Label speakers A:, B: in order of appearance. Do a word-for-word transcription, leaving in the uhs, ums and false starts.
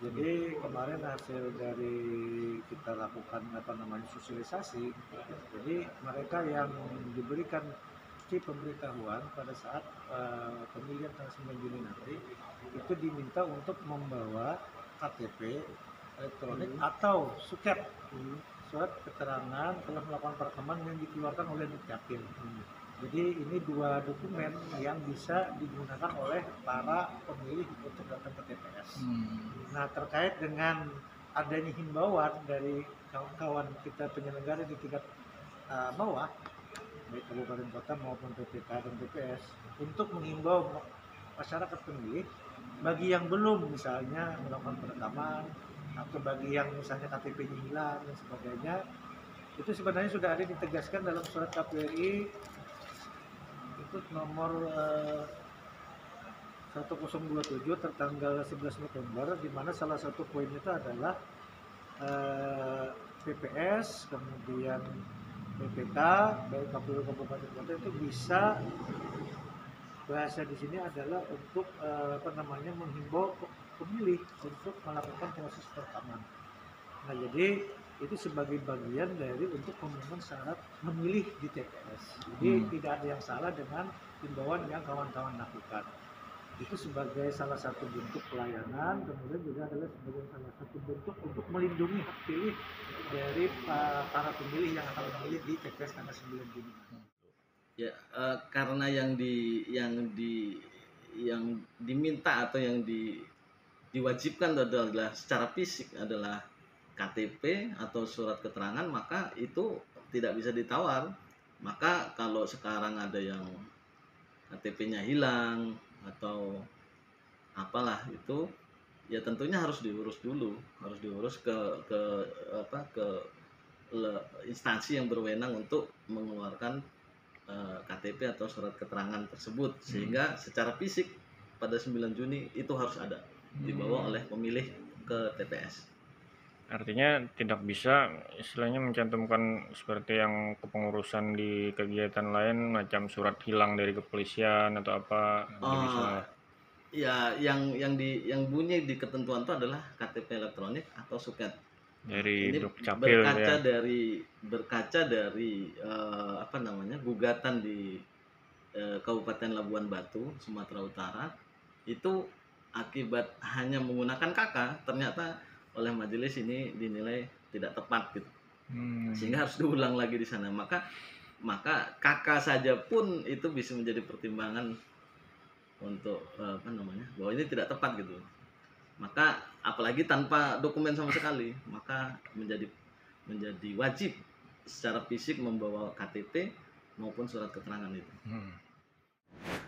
A: Jadi kemarin hasil dari kita lakukan apa namanya sosialisasi, jadi mereka yang diberikan si pemberitahuan pada saat uh, pemilihan tanggal sembilan Juni nanti itu diminta untuk membawa K T P elektronik hmm. atau suket hmm. surat keterangan telah melakukan perekaman yang dikeluarkan oleh Dukcapil. Hmm. Jadi ini dua dokumen yang bisa digunakan oleh para pemilih untuk datang ke T P S. Hmm. Nah, terkait dengan adanya himbauan dari kawan-kawan kita penyelenggara di tingkat uh, bawah, baik kabupaten kota maupun P P K dan P P S, untuk menghimbau masyarakat pemilih bagi yang belum misalnya melakukan perekaman atau bagi yang misalnya K T P-nya hilang dan sebagainya, itu sebenarnya sudah ada ditegaskan dalam surat K P U R I itu nomor uh, seribu dua puluh tujuh tertanggal sebelas November, di mana salah satu poin itu adalah uh, P P S, kemudian P P K, baik K P U kabupaten kota itu bisa, bahasa di sini adalah untuk uh, apa namanya menghimbau pemilih untuk melakukan proses perekaman. Nah, jadi itu sebagai bagian dari untuk pemenuhan syarat memilih di T P S. Jadi hmm. tidak ada yang salah dengan himbauan yang kawan-kawan lakukan. Itu sebagai salah satu bentuk pelayanan, kemudian juga adalah sebagai salah satu bentuk untuk melindungi hak pilih dari para pemilih yang akan memilih di T P S tanggal sembilan Juni.
B: Ya, uh, karena yang di yang di yang diminta atau yang di diwajibkan adalah secara fisik adalah K T P atau surat keterangan, maka itu tidak bisa ditawar. Maka kalau sekarang ada yang K T P-nya hilang atau apalah itu, ya tentunya harus diurus dulu, harus diurus ke ke apa ke le, instansi yang berwenang untuk mengeluarkan uh, K T P atau surat keterangan tersebut, sehingga secara fisik pada sembilan Juni itu harus ada dibawa oleh pemilih ke T P S.
C: Artinya tidak bisa istilahnya mencantumkan seperti yang kepengurusan di kegiatan lain macam surat hilang dari kepolisian atau apa.
B: Oh,
C: bisa.
B: Ya, yang yang di yang bunyi di ketentuan itu adalah K T P elektronik atau suket.
C: Dari
B: Ini
C: Dukcapil,
B: berkaca
C: ya.
B: dari berkaca dari uh, apa namanya gugatan di uh, Kabupaten Labuan Batu, Sumatera Utara, itu akibat hanya menggunakan K K ternyata oleh majelis ini dinilai tidak tepat gitu, hmm. sehingga harus diulang lagi di sana. Maka maka K K saja pun itu bisa menjadi pertimbangan untuk uh, apa namanya bahwa ini tidak tepat gitu. Maka apalagi tanpa dokumen sama sekali, maka menjadi menjadi wajib secara fisik membawa K T P maupun surat keterangan itu. Hmm.